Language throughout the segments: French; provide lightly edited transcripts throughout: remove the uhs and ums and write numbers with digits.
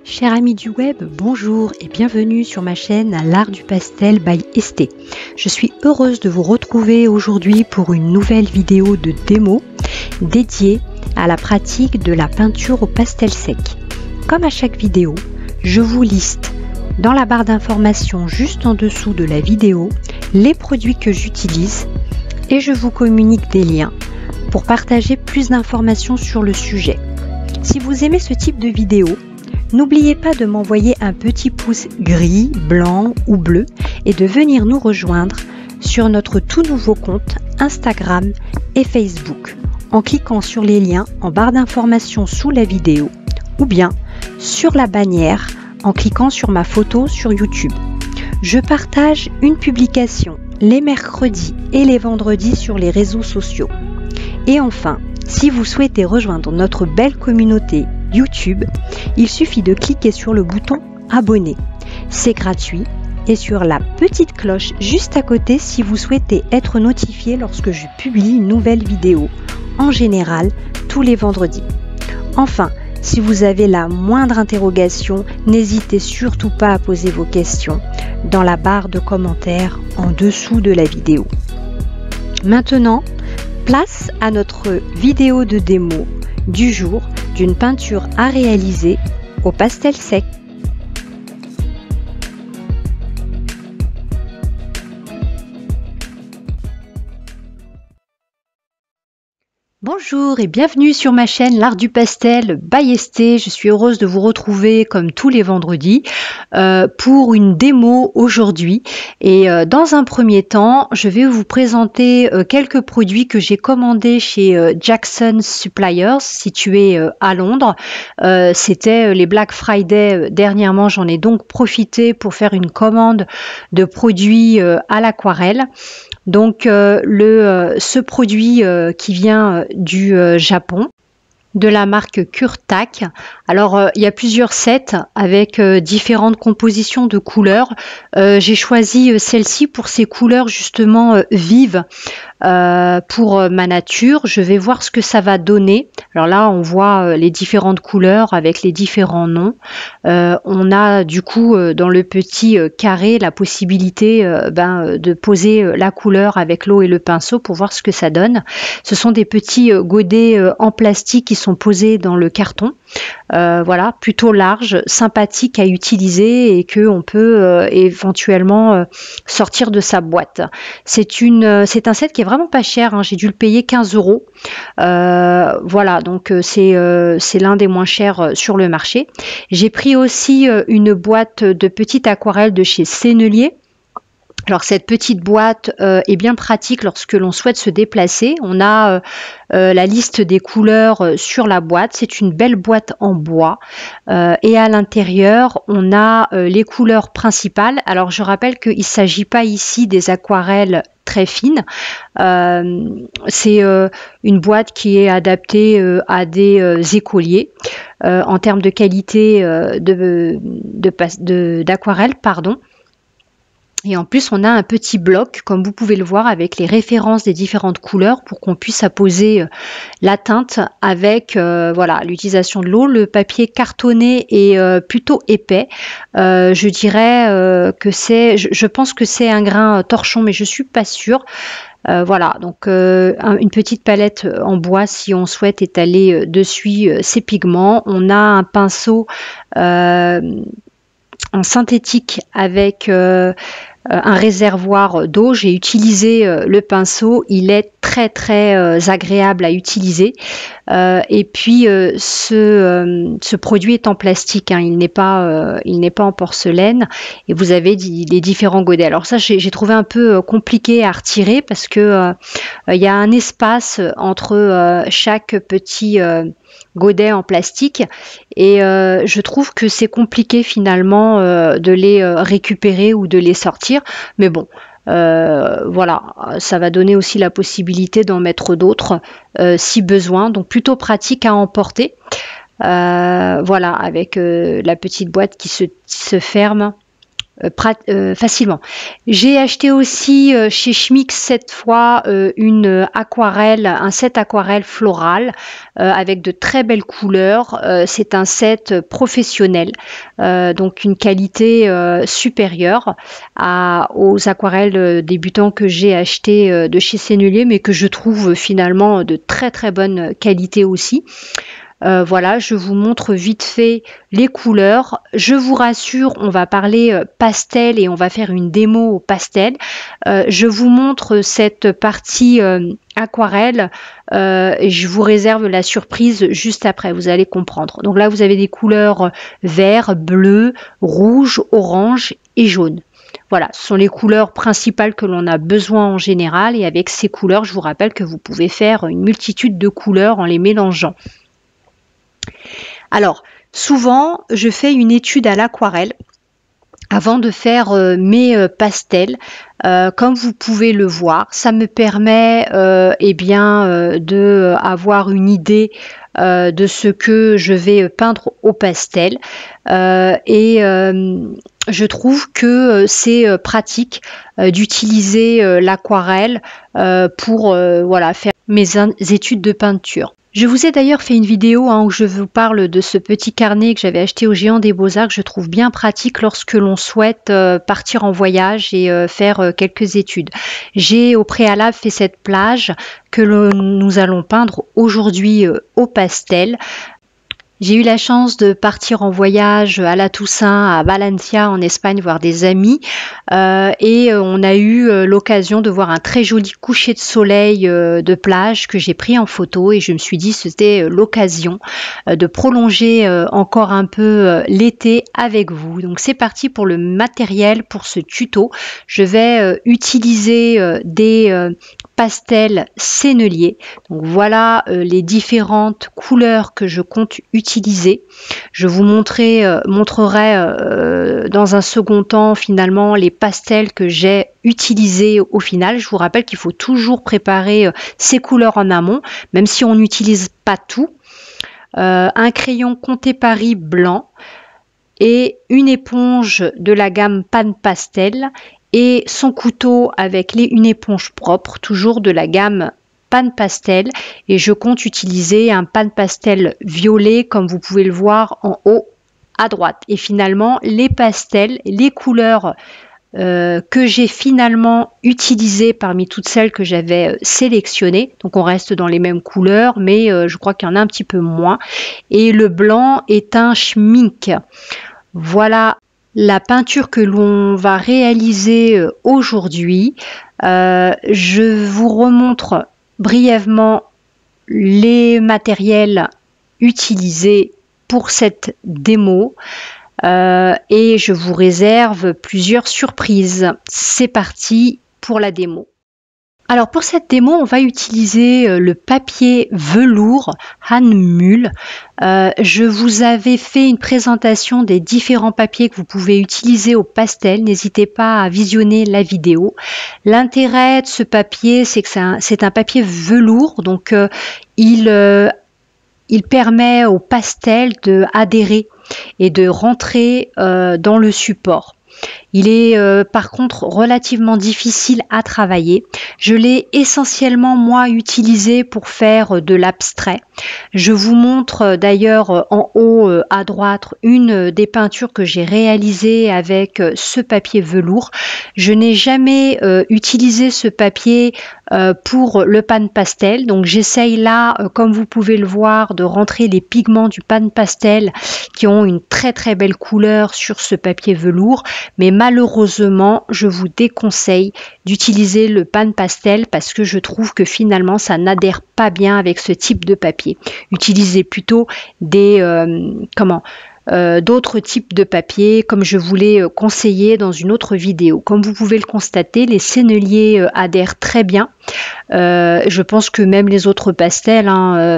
Chers amis du web, bonjour et bienvenue sur ma chaîne L'Art du Pastel by Esté. Je suis heureuse de vous retrouver aujourd'hui pour une nouvelle vidéo de démo dédiée à la pratique de la peinture au pastel sec. Comme à chaque vidéo, je vous liste dans la barre d'informations juste en dessous de la vidéo les produits que j'utilise et je vous communique des liens pour partager plus d'informations sur le sujet. Si vous aimez ce type de vidéo, n'oubliez pas de m'envoyer un petit pouce gris, blanc ou bleu et de venir nous rejoindre sur notre tout nouveau compte Instagram et Facebook en cliquant sur les liens en barre d'informations sous la vidéo ou bien sur la bannière en cliquant sur ma photo sur YouTube. Je partage une publication les mercredis et les vendredis sur les réseaux sociaux. Et enfin, si vous souhaitez rejoindre notre belle communauté YouTube, il suffit de cliquer sur le bouton abonner. C'est gratuit et sur la petite cloche juste à côté si vous souhaitez être notifié lorsque je publie une nouvelle vidéo, en général tous les vendredis. Enfin, si vous avez la moindre interrogation, n'hésitez surtout pas à poser vos questions dans la barre de commentaires en dessous de la vidéo. Maintenant, place à notre vidéo de démo du jour d'une peinture à réaliser au pastel sec. Bonjour et bienvenue sur ma chaîne L'Art du Pastel by Esté. Je suis heureuse de vous retrouver comme tous les vendredis pour une démo aujourd'hui. Et dans un premier temps, je vais vous présenter quelques produits que j'ai commandés chez Jackson Suppliers, situé à Londres. C'était les Black Friday dernièrement. J'en ai donc profité pour faire une commande de produits à l'aquarelle. Donc ce produit qui vient du Japon, de la marque Kurtak. Alors il y a plusieurs sets avec différentes compositions de couleurs. J'ai choisi celle-ci pour ses couleurs justement vives pour ma nature. Je vais voir ce que ça va donner. Alors là on voit les différentes couleurs avec les différents noms. On a du coup dans le petit carré la possibilité de poser la couleur avec l'eau et le pinceau pour voir ce que ça donne. Ce sont des petits godets en plastique qui sont posés dans le carton. Voilà, plutôt large, sympathique à utiliser et que on peut éventuellement sortir de sa boîte. C'est un set qui est vraiment pas cher, hein. J'ai dû le payer 15 €. Voilà, donc c'est l'un des moins chers sur le marché. J'ai pris aussi une boîte de petites aquarelles de chez Sennelier. Alors cette petite boîte est bien pratique lorsque l'on souhaite se déplacer. On a la liste des couleurs sur la boîte. C'est une belle boîte en bois et à l'intérieur on a les couleurs principales. Alors je rappelle qu'il ne s'agit pas ici des aquarelles très fines. C'est une boîte qui est adaptée à des écoliers en termes de qualité d'aquarelle, pardon. Et en plus, on a un petit bloc, comme vous pouvez le voir, avec les références des différentes couleurs pour qu'on puisse apposer la teinte avec voilà, l'utilisation de l'eau. Le papier cartonné est plutôt épais. Je dirais que je pense que c'est un grain torchon, mais je suis pas sûre. Voilà, donc une petite palette en bois si on souhaite étaler dessus ses pigments. On a un pinceau en synthétique avec un réservoir d'eau. J'ai utilisé le pinceau, il est très agréable à utiliser et puis ce produit est en plastique, hein. Il n'est pas en porcelaine et vous avez les différents godets. Alors ça j'ai trouvé un peu compliqué à retirer parce que il y a un espace entre chaque petit godet en plastique et je trouve que c'est compliqué finalement de les récupérer ou de les sortir, mais bon, voilà, ça va donner aussi la possibilité d'en mettre d'autres si besoin, donc plutôt pratique à emporter. Voilà, avec la petite boîte qui se ferme facilement. J'ai acheté aussi chez Schmix cette fois une aquarelle, un set aquarelle floral avec de très belles couleurs. C'est un set professionnel, donc une qualité supérieure aux aquarelles débutants que j'ai acheté de chez Sennelier, mais que je trouve finalement de très très bonne qualité aussi. Voilà, je vous montre vite fait les couleurs. Je vous rassure, on va parler pastel et on va faire une démo au pastel. Je vous montre cette partie aquarelle et je vous réserve la surprise juste après, vous allez comprendre. Donc là, vous avez des couleurs vert, bleu, rouge, orange et jaune. Voilà, ce sont les couleurs principales que l'on a besoin en général et avec ces couleurs, je vous rappelle que vous pouvez faire une multitude de couleurs en les mélangeant. Alors, souvent, je fais une étude à l'aquarelle avant de faire mes pastels. Comme vous pouvez le voir, ça me permet de avoir une idée de ce que je vais peindre au pastel. Je trouve que c'est pratique d'utiliser l'aquarelle pour voilà, faire mes études de peinture. Je vous ai d'ailleurs fait une vidéo où je vous parle de ce petit carnet que j'avais acheté au Géant des Beaux-Arts que je trouve bien pratique lorsque l'on souhaite partir en voyage et faire quelques études. J'ai au préalable fait cette plage que nous allons peindre aujourd'hui au pastel. J'ai eu la chance de partir en voyage à la Toussaint, à Valencia en Espagne, voir des amis et on a eu l'occasion de voir un très joli coucher de soleil de plage que j'ai pris en photo et je me suis dit que c'était l'occasion de prolonger encore un peu l'été avec vous. Donc c'est parti pour le matériel pour ce tuto. Je vais utiliser des pastel Sennelier. Donc voilà les différentes couleurs que je compte utiliser. Je vous montrerai dans un second temps finalement les pastels que j'ai utilisés au final. Je vous rappelle qu'il faut toujours préparer ces couleurs en amont, même si on n'utilise pas tout. Un crayon Conté Paris blanc et une éponge de la gamme Pan Pastel et son couteau avec une éponge propre, toujours de la gamme Pan Pastel. Et je compte utiliser un Pan Pastel violet, comme vous pouvez le voir en haut à droite. Et finalement, les pastels, les couleurs que j'ai finalement utilisées parmi toutes celles que j'avais sélectionnées. Donc on reste dans les mêmes couleurs, mais je crois qu'il y en a un petit peu moins. Et le blanc est un Schmink. Voilà la peinture que l'on va réaliser aujourd'hui. Je vous remontre brièvement les matériels utilisés pour cette démo et je vous réserve plusieurs surprises. C'est parti pour la démo. Alors pour cette démo, on va utiliser le papier velours Hahnemühle. Je vous avais fait une présentation des différents papiers que vous pouvez utiliser au pastel. N'hésitez pas à visionner la vidéo. L'intérêt de ce papier, c'est que c'est un papier velours, donc il permet au pastel d'adhérer et de rentrer dans le support. Il est par contre relativement difficile à travailler. Je l'ai essentiellement moi utilisé pour faire de l'abstrait. Je vous montre d'ailleurs en haut à droite une des peintures que j'ai réalisées avec ce papier velours. Je n'ai jamais utilisé ce papier pour le Pan Pastel. Donc j'essaye là, comme vous pouvez le voir, de rentrer les pigments du Pan Pastel qui ont une très très belle couleur sur ce papier velours. Mais malheureusement, je vous déconseille d'utiliser le Pan Pastel parce que je trouve que finalement, ça n'adhère pas bien avec ce type de papier. Utilisez plutôt des d'autres types de papier comme je vous l'ai conseillé dans une autre vidéo. Comme vous pouvez le constater, les Sennelier adhèrent très bien. Je pense que même les autres pastels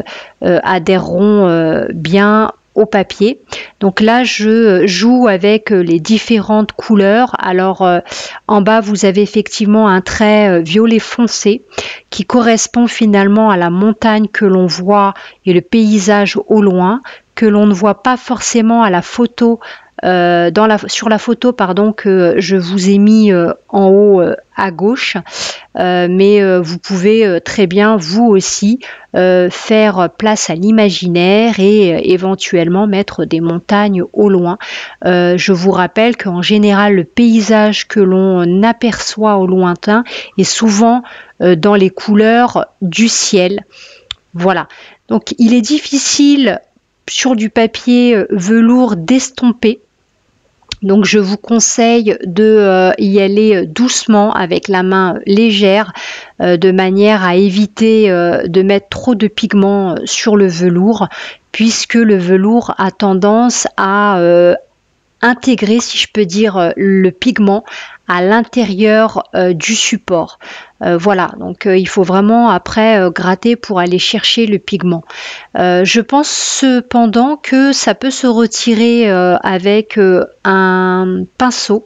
adhéreront bien au papier. Donc là, je joue avec les différentes couleurs. Alors en bas, vous avez effectivement un trait violet foncé qui correspond finalement à la montagne que l'on voit et le paysage au loin, que l'on ne voit pas forcément à la photo sur la photo pardon, que je vous ai mis en haut à gauche, mais vous pouvez très bien vous aussi faire place à l'imaginaire et éventuellement mettre des montagnes au loin. Je vous rappelle qu'en général le paysage que l'on aperçoit au lointain est souvent dans les couleurs du ciel. Voilà, donc il est difficile sur du papier velours d'estomper. Donc je vous conseille de y aller doucement avec la main légère de manière à éviter de mettre trop de pigments sur le velours, puisque le velours a tendance à intégrer, si je peux dire, le pigment à l'intérieur du support. Voilà, donc il faut vraiment après gratter pour aller chercher le pigment. Je pense cependant que ça peut se retirer avec un pinceau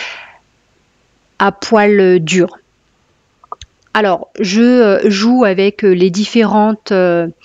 à poil dur. Alors, je joue avec les différentes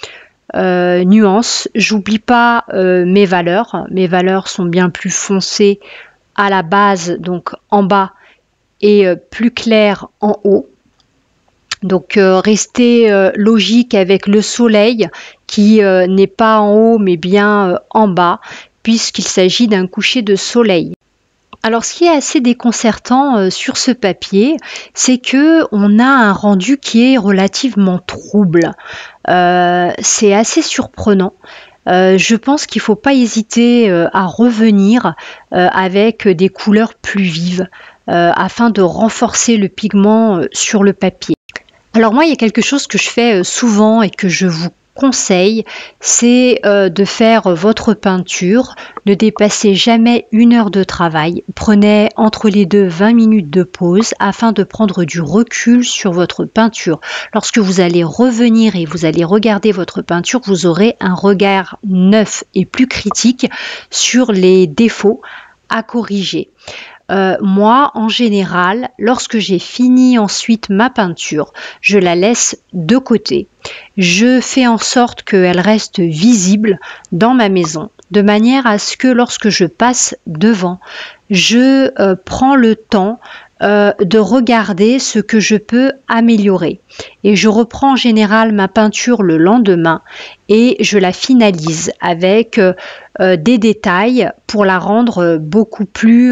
nuances. J'oublie pas mes valeurs. Mes valeurs sont bien plus foncées à la base, donc en bas, et plus claires en haut. Donc restez logique avec le soleil qui n'est pas en haut mais bien en bas, puisqu'il s'agit d'un coucher de soleil. Alors ce qui est assez déconcertant sur ce papier, c'est que on a un rendu qui est relativement trouble. C'est assez surprenant. Je pense qu'il ne faut pas hésiter à revenir avec des couleurs plus vives afin de renforcer le pigment sur le papier. Alors moi, il y a quelque chose que je fais souvent et que je vous conseille, c'est de faire votre peinture. Ne dépassez jamais 1 heure de travail. Prenez entre les deux 20 minutes de pause afin de prendre du recul sur votre peinture. Lorsque vous allez revenir et vous allez regarder votre peinture, vous aurez un regard neuf et plus critique sur les défauts à corriger. Moi, en général, lorsque j'ai fini ensuite ma peinture, je la laisse de côté. Je fais en sorte qu'elle reste visible dans ma maison, de manière à ce que lorsque je passe devant, je prends le temps de regarder ce que je peux améliorer. Et je reprends en général ma peinture le lendemain et je la finalise avec des détails pour la rendre beaucoup plus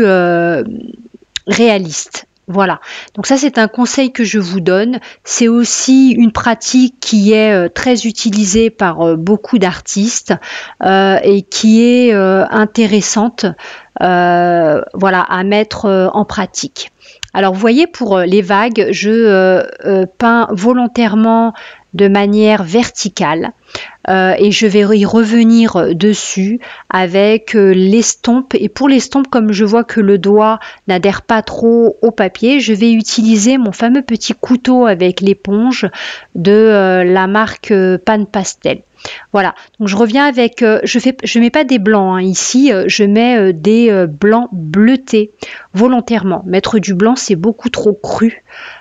réaliste. Voilà, donc ça c'est un conseil que je vous donne. C'est aussi une pratique qui est très utilisée par beaucoup d'artistes et qui est intéressante voilà, à mettre en pratique. Alors vous voyez, pour les vagues, je peins volontairement de manière verticale et je vais y revenir dessus avec l'estompe. Et pour l'estompe, comme je vois que le doigt n'adhère pas trop au papier, je vais utiliser mon fameux petit couteau avec l'éponge de la marque Pan Pastel. Voilà, donc je reviens avec, je mets pas des blancs hein, ici, je mets des blancs bleutés volontairement. Mettre du blanc, c'est beaucoup trop cru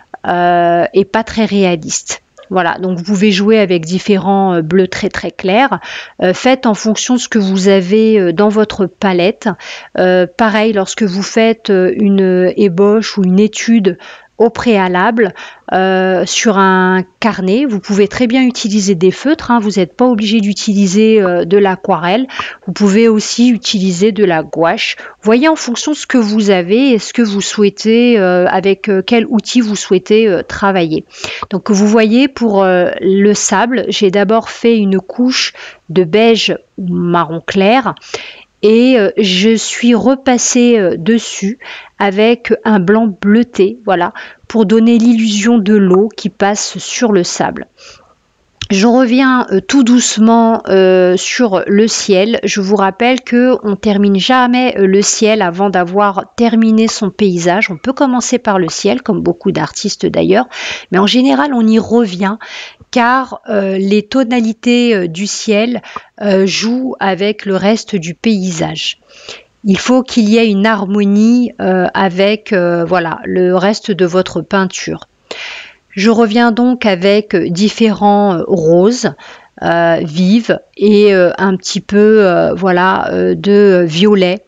et pas très réaliste. Voilà, donc vous pouvez jouer avec différents bleus très très clairs. Faites en fonction de ce que vous avez dans votre palette. Pareil, lorsque vous faites une ébauche ou une étude au préalable sur un carnet, vous pouvez très bien utiliser des feutres, hein, vous n'êtes pas obligé d'utiliser de l'aquarelle, vous pouvez aussi utiliser de la gouache. Voyez en fonction de ce que vous avez et ce que vous souhaitez, avec quel outil vous souhaitez travailler. Donc vous voyez, pour le sable, j'ai d'abord fait une couche de beige ou marron clair et je suis repassée dessus avec un blanc bleuté, voilà, pour donner l'illusion de l'eau qui passe sur le sable. Je reviens tout doucement sur le ciel. Je vous rappelle que on termine jamais le ciel avant d'avoir terminé son paysage. On peut commencer par le ciel, comme beaucoup d'artistes d'ailleurs, mais en général on y revient car les tonalités du ciel jouent avec le reste du paysage. Il faut qu'il y ait une harmonie avec voilà, le reste de votre peinture. Je reviens donc avec différents roses vives et un petit peu voilà, de violet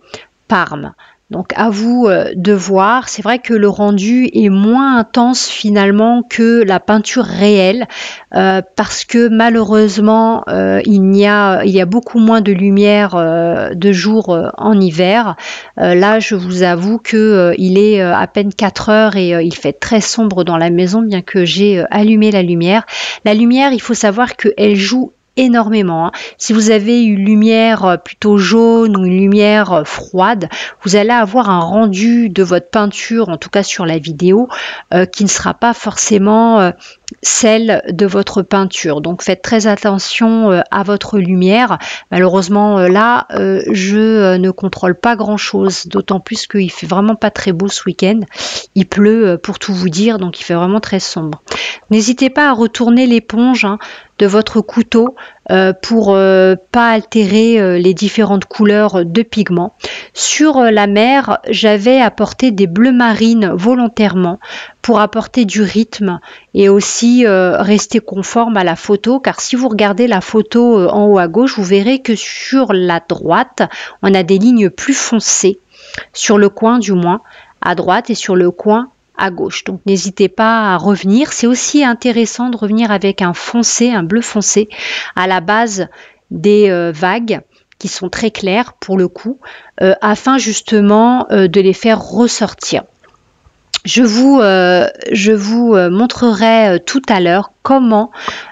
Parme. Donc à vous de voir. C'est vrai que le rendu est moins intense finalement que la peinture réelle parce que malheureusement il y a beaucoup moins de lumière de jour en hiver. Là je vous avoue que il est à peine 4 heures et il fait très sombre dans la maison bien que j'ai allumé la lumière. La lumière, il faut savoir qu'elle joue énormément. Si vous avez une lumière plutôt jaune ou une lumière froide, vous allez avoir un rendu de votre peinture, en tout cas sur la vidéo, qui ne sera pas forcément celle de votre peinture. Donc faites très attention à votre lumière. Malheureusement là, je ne contrôle pas grand chose, d'autant plus qu'il fait vraiment pas très beau ce week-end. Il pleut pour tout vous dire, donc il fait vraiment très sombre. N'hésitez pas à retourner l'éponge de votre couteau pour pas altérer les différentes couleurs de pigments. Sur la mer, j'avais apporté des bleus marines volontairement pour apporter du rythme et aussi rester conforme à la photo, car si vous regardez la photo en haut à gauche, vous verrez que sur la droite, on a des lignes plus foncées, sur le coin du moins, à droite et sur le coin à gauche. Donc n'hésitez pas à revenir. C'est aussi intéressant de revenir avec un foncé, un bleu foncé à la base des vagues qui sont très claires pour le coup, afin justement de les faire ressortir. Je vous montrerai tout à l'heure comment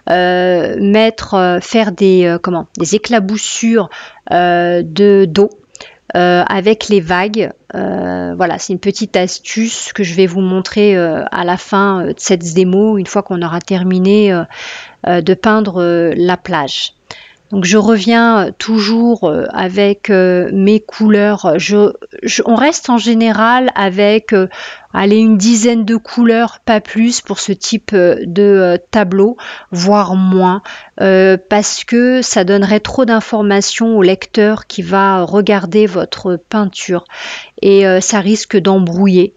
faire des éclaboussures d'eau avec les vagues. Voilà, c'est une petite astuce que je vais vous montrer à la fin de cette démo, une fois qu'on aura terminé de peindre la plage. Donc je reviens toujours avec mes couleurs. On reste en général avec une dizaine de couleurs, pas plus pour ce type de tableau, voire moins, parce que ça donnerait trop d'informations au lecteur qui va regarder votre peinture et ça risque d'embrouiller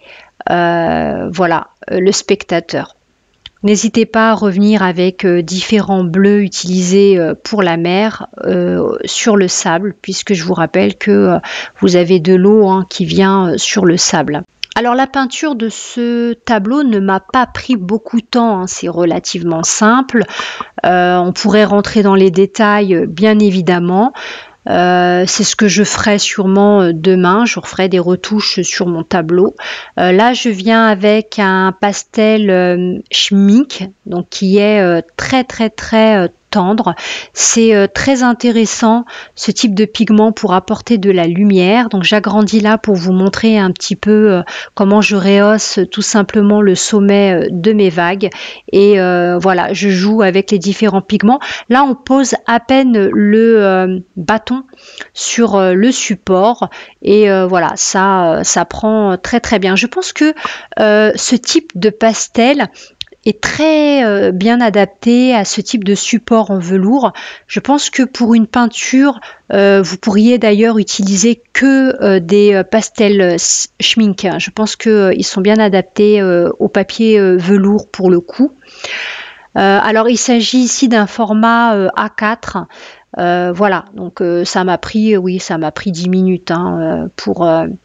le spectateur. N'hésitez pas à revenir avec différents bleus utilisés pour la mer sur le sable, puisque je vous rappelle que vous avez de l'eau qui vient sur le sable. Alors la peinture de ce tableau ne m'a pas pris beaucoup de temps, c'est relativement simple. On pourrait rentrer dans les détails bien évidemment. C'est ce que je ferai sûrement demain, je referai des retouches sur mon tableau. Là je viens avec un pastel schmink, donc qui est très tendre. C'est très intéressant ce type de pigment pour apporter de la lumière. Donc j'agrandis là pour vous montrer un petit peu comment je rehausse tout simplement le sommet de mes vagues. Et voilà, je joue avec les différents pigments. Là on pose à peine le bâton sur le support et voilà, ça prend très bien. Je pense que ce type de pastel est très bien adapté à ce type de support en velours. Je pense que pour une peinture, vous pourriez d'ailleurs utiliser que des pastels schmink. Je pense qu'ils sont bien adaptés au papier velours pour le coup. Alors il s'agit ici d'un format A4. Voilà, donc ça m'a pris 10 minutes pour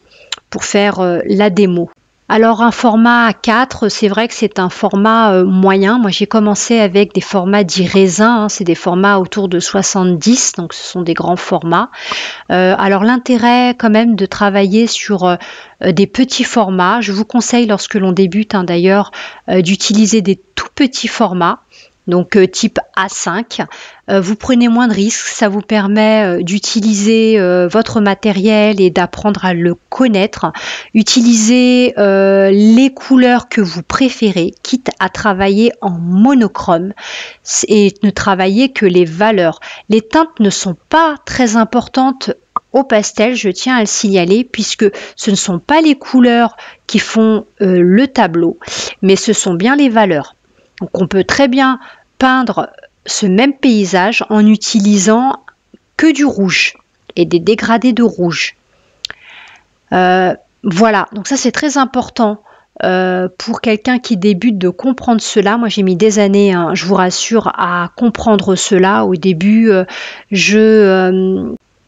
faire la démo. Alors un format A4, c'est vrai que c'est un format moyen. Moi j'ai commencé avec des formats dits raisins, c'est des formats autour de 70, donc ce sont des grands formats. Alors l'intérêt quand même de travailler sur des petits formats, je vous conseille lorsque l'on débute d'ailleurs d'utiliser des tout petits formats. Donc type A5, vous prenez moins de risques, ça vous permet d'utiliser votre matériel et d'apprendre à le connaître. Utilisez les couleurs que vous préférez, quitte à travailler en monochrome et ne travailler que les valeurs. Les teintes ne sont pas très importantes au pastel, je tiens à le signaler, puisque ce ne sont pas les couleurs qui font le tableau, mais ce sont bien les valeurs. Donc on peut très bien peindre ce même paysage en utilisant que du rouge et des dégradés de rouge. Voilà, donc ça c'est très important pour quelqu'un qui débute de comprendre cela. Moi j'ai mis des années, je vous rassure, à comprendre cela. Au début, je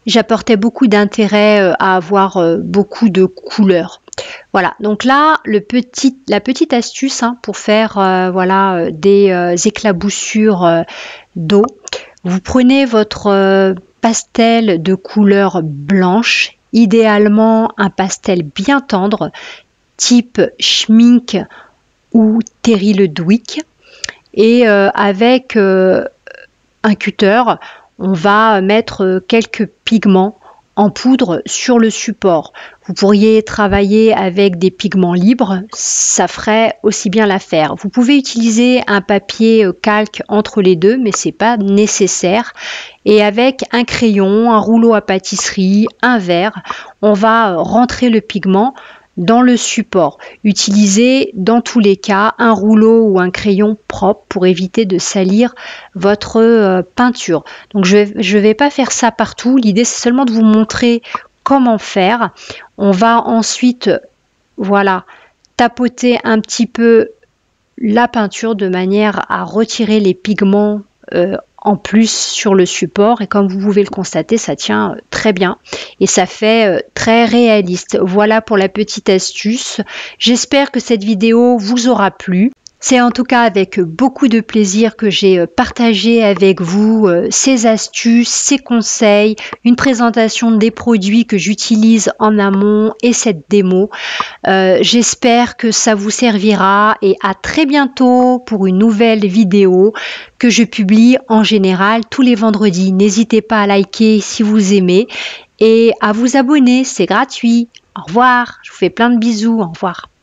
j'apportais beaucoup d'intérêt à avoir beaucoup de couleurs. Voilà, donc là, la petite astuce pour faire voilà, des éclaboussures d'eau. Vous prenez votre pastel de couleur blanche, idéalement un pastel bien tendre, type Schmink ou Terry Le Dwick. Et avec un cutter, on va mettre quelques pigments en poudre sur le support. Vous pourriez travailler avec des pigments libres, ça ferait aussi bien l'affaire. Vous pouvez utiliser un papier calque entre les deux, mais c'est pas nécessaire. Et avec un crayon, un rouleau à pâtisserie, un verre, on va rentrer le pigment dans le support. Utilisez dans tous les cas un rouleau ou un crayon propre pour éviter de salir votre peinture. Donc je vais pas faire ça partout. L'idée c'est seulement de vous montrer comment faire. On va ensuite voilà, tapoter un petit peu la peinture de manière à retirer les pigments en plus sur le support, et comme vous pouvez le constater, ça tient très bien et ça fait très réaliste. Voilà pour la petite astuce. J'espère que cette vidéo vous aura plu. C'est en tout cas avec beaucoup de plaisir que j'ai partagé avec vous ces astuces, ces conseils, une présentation des produits que j'utilise en amont et cette démo. J'espère que ça vous servira et à très bientôt pour une nouvelle vidéo que je publie en général tous les vendredis. N'hésitez pas à liker si vous aimez et à vous abonner, c'est gratuit. Au revoir, je vous fais plein de bisous, au revoir.